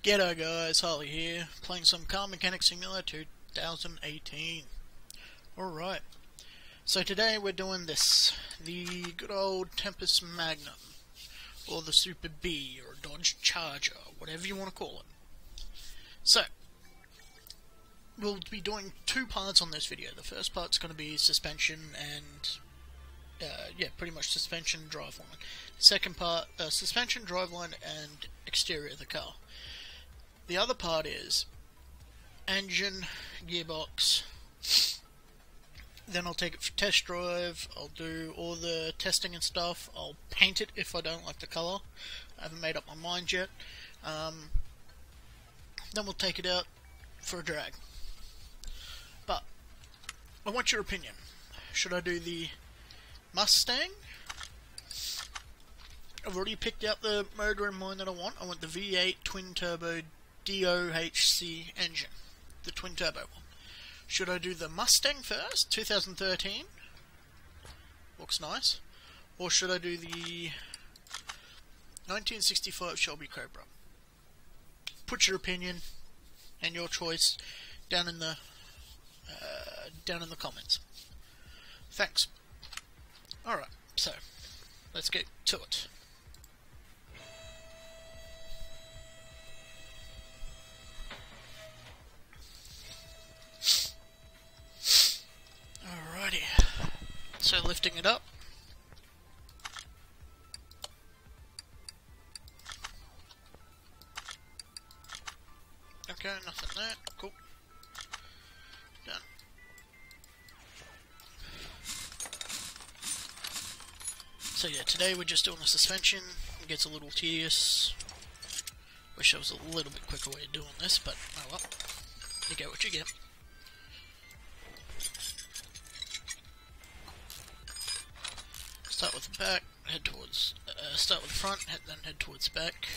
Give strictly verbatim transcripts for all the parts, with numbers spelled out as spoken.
G'day guys, Harley here, playing some Car Mechanic Simulator twenty eighteen. Alright, so today we're doing this, the good old Tempest Magnum, or the Super B, or Dodge Charger, whatever you want to call it. So, we'll be doing two parts on this video. The first part's going to be suspension and, uh, yeah, pretty much suspension, driveline. Second part, uh, suspension, driveline, and exterior of the car. The other part is engine, gearbox, then I'll take it for test drive, I'll do all the testing and stuff, I'll paint it if I don't like the colour, I haven't made up my mind yet, um, then we'll take it out for a drag. But, I want your opinion. Should I do the Mustang? I've already picked out the motor in mind that I want. I want the V eight twin turbo D O H C engine, the twin turbo one. Should I do the Mustang first, two thousand thirteen? Looks nice. Or should I do the nineteen sixty-five Shelby Cobra? Put your opinion and your choice down in the uh, down in the comments. Thanks. All right, so let's get to it. Alrighty, so lifting it up. Okay, nothing there. Cool. Done. So yeah, today we're just doing the suspension. It gets a little tedious. Wish there was a little bit quicker way of doing this, but oh well. You get what you get. Start with the back, head towards, uh, start with the front, head, then head towards the back.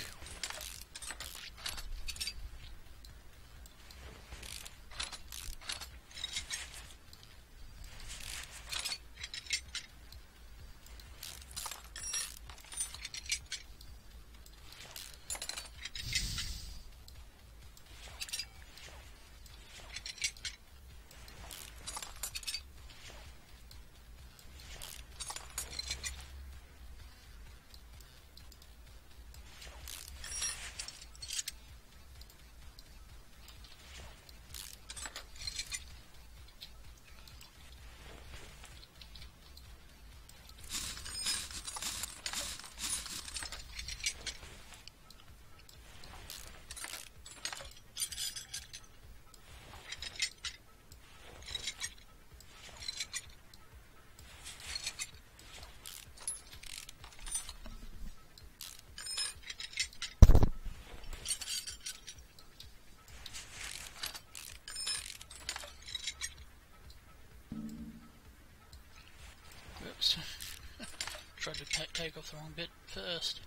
Oops. Tried to ta take off the wrong bit first.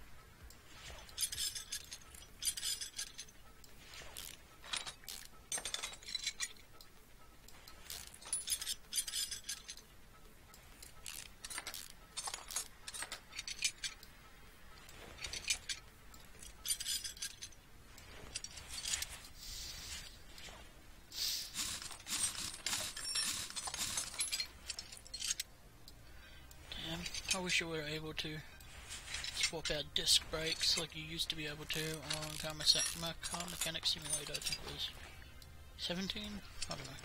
I wish you were able to swap out disc brakes like you used to be able to on Car, Me Car Mechanic Simulator. I think it was seventeen? I don't know.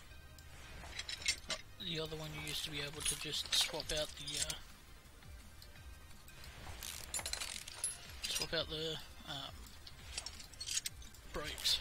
Oh, the other one you used to be able to just swap out the uh, swap out the um, brakes.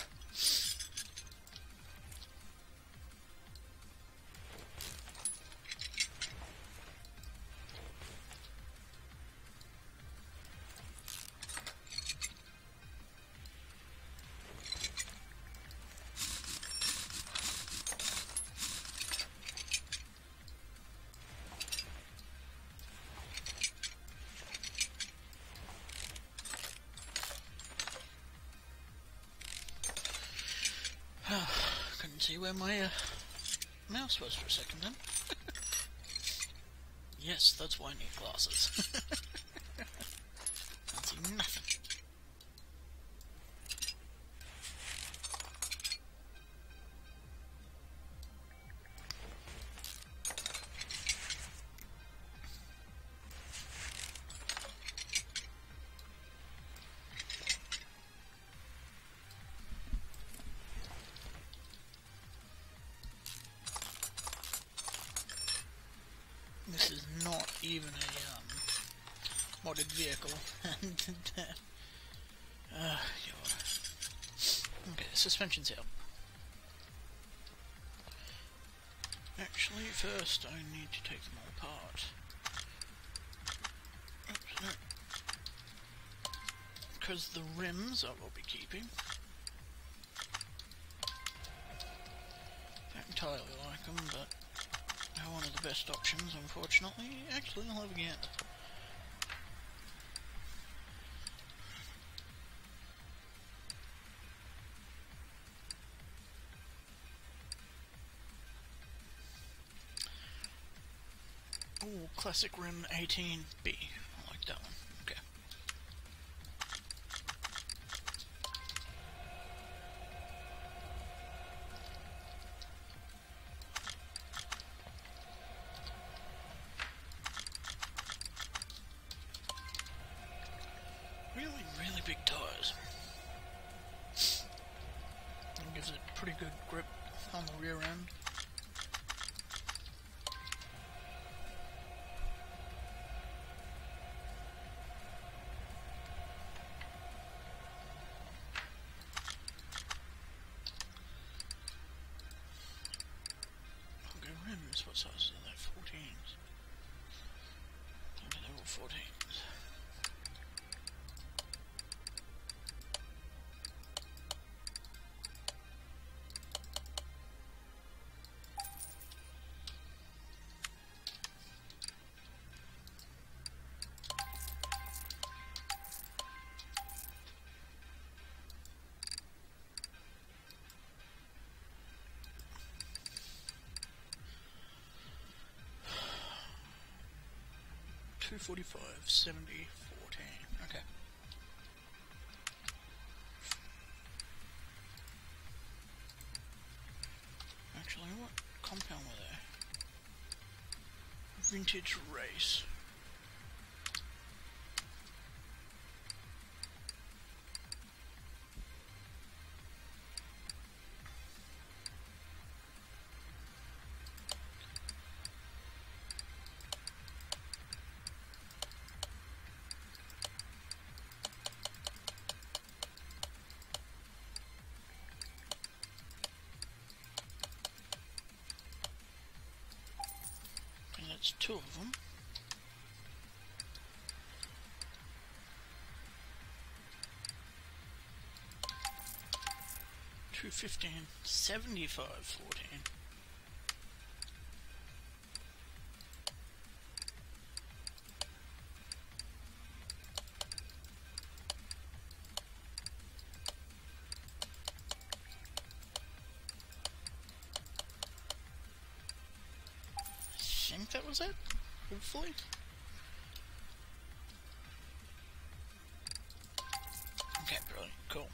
Couldn't see where my uh, mouse was for a second then. Yes, that's why I need glasses. Can't see nothing. modded vehicle. And uh, God. Okay, suspension's out. Actually, first I need to take them all apart. Oops, no. Because the rims I will be keeping. Don't entirely like them, but they're one of the best options, unfortunately. Actually, I'll have again. Ooh, classic rim eighteen B. I like that one. Okay. Really, really big tires. It gives it pretty good grip on the rear end. What size are they? fourteens. Okay, they're all fourteens. two forty-five, seventy, fourteen. Okay. Actually, what compound were they? Vintage race. That's two of them. two fifteen, seventy-five, fourteen. I think that was it, hopefully. Okay, brilliant, cool.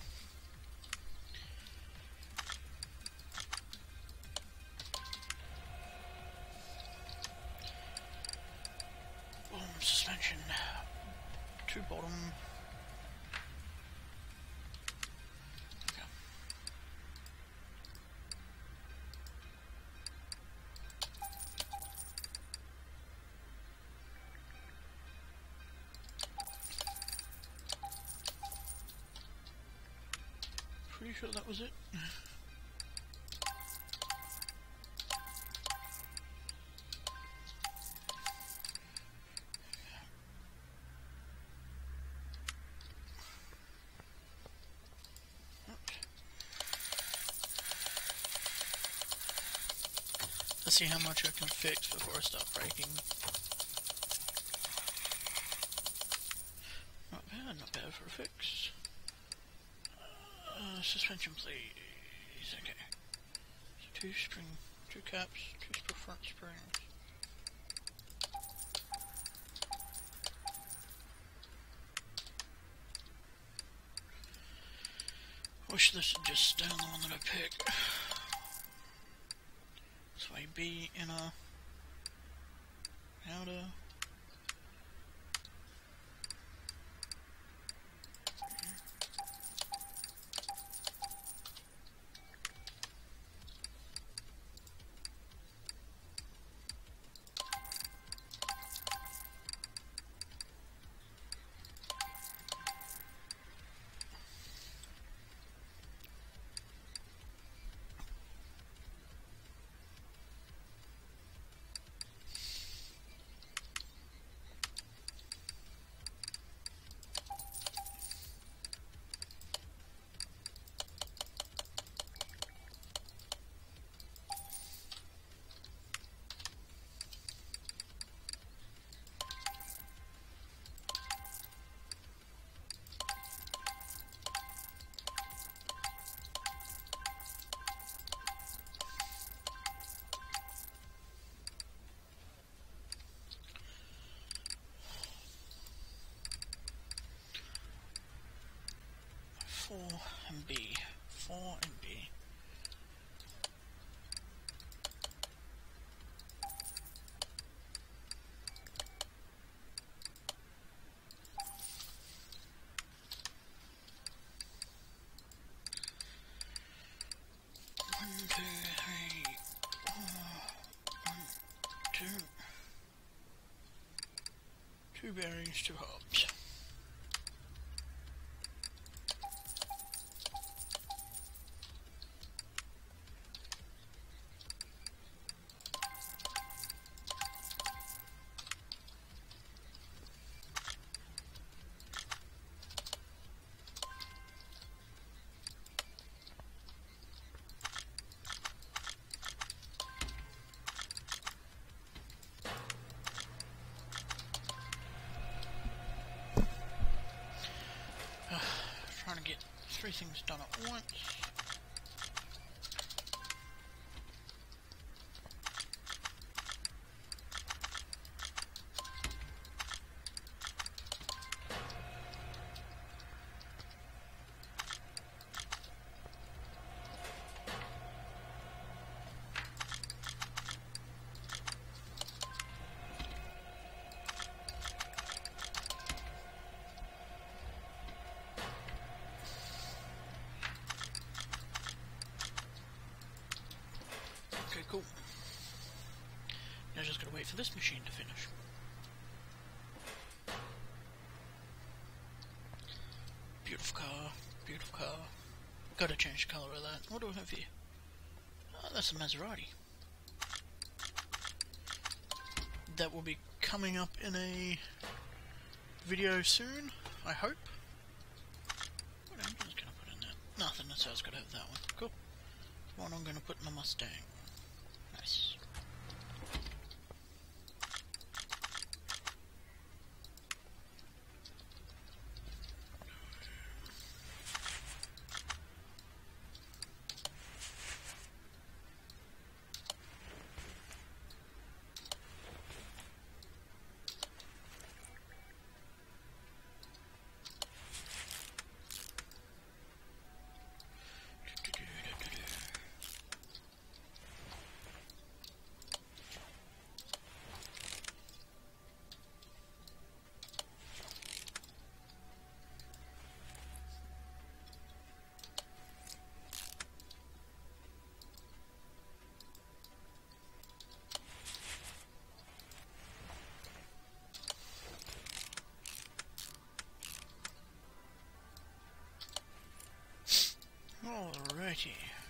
Boom, suspension. Two bottom. Pretty sure that was it. Let's see how much I can fix before I start braking. Not bad, not bad for a fix. Uh, suspension please. Okay. So two spring, two caps, two sp front springs. Wish this would just stay on the one that I pick. So I be in a how to four and B. four and B. One, two, three, four, one, two. Two bearings, two hubs. Trying to get three things done at once. Okay, cool. Now just gotta wait for this machine to finish. Beautiful car, beautiful car. Gotta change the colour of that. What do we have here? Oh, that's a Maserati. That will be coming up in a video soon, I hope. What engine's gonna put in that? Nothing, that's how it's gotta have that one. Cool. One I'm gonna put in the Mustang. Nice. Alrighty.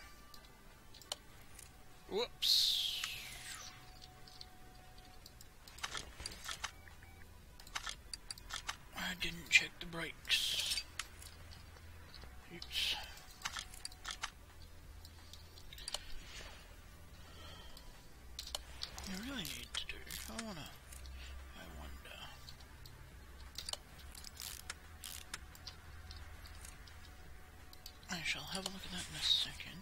Whoops. I didn't check the brakes. Oops. You really need to do. I wanna. I wonder. I shall have a look at that in a second.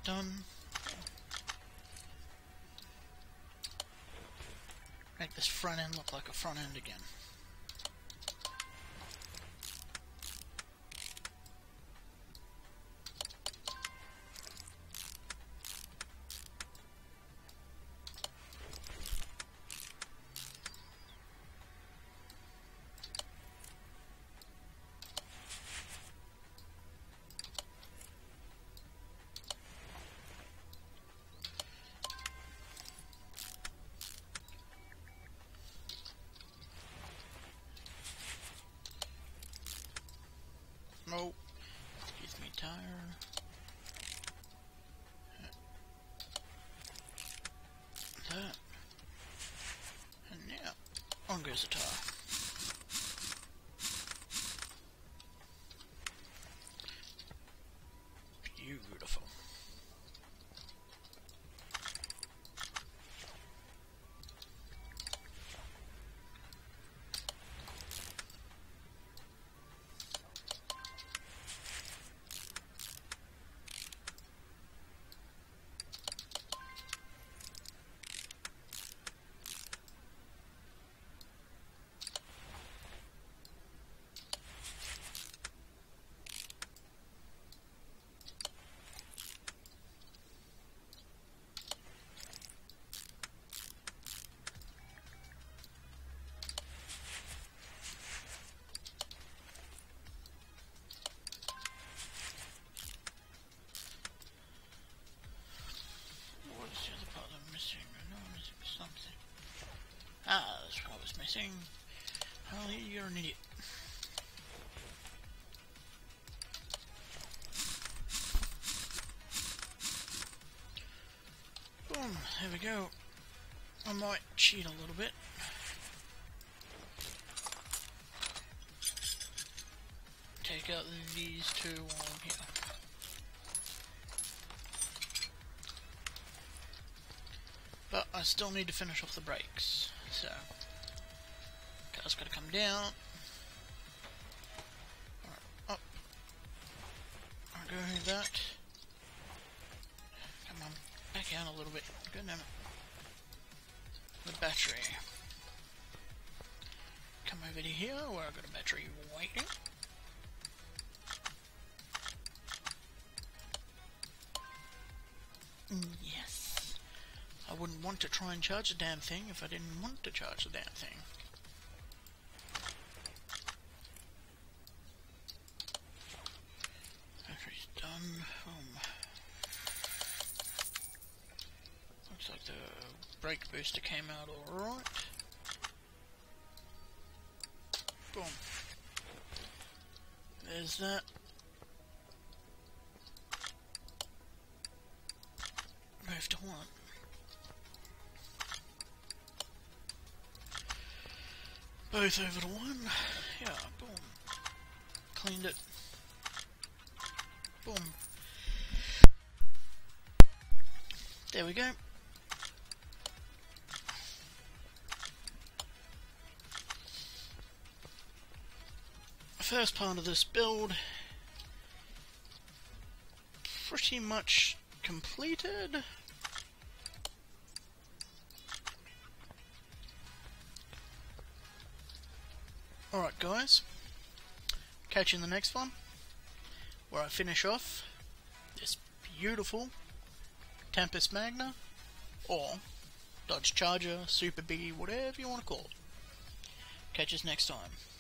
done. Make this front end look like a front end again. Oh, excuse me, tire. That. And yeah, on goes the tire. Beautiful. Ah, that's what I was missing. Holly, you're an idiot. Boom, there we go. I might cheat a little bit. Take out these two on here. But I still need to finish off the brakes. So, car's gotta come down. Alright, up. Alright, go with that. Come on, back out a little bit. Good damn it. The battery. Come over to here where I've got a battery waiting. Yes. I wouldn't want to try and charge the damn thing if I didn't want to charge the damn thing. Battery's done. Um, looks like the brake booster came out alright. Boom. There's that. Move to one. Both over to one. Yeah, boom. Cleaned it. Boom. There we go. First part of this build pretty much completed. Alright guys, catch you in the next one, where I finish off this beautiful Tempest Magna, or Dodge Charger, Super B, whatever you want to call it. Catch us next time.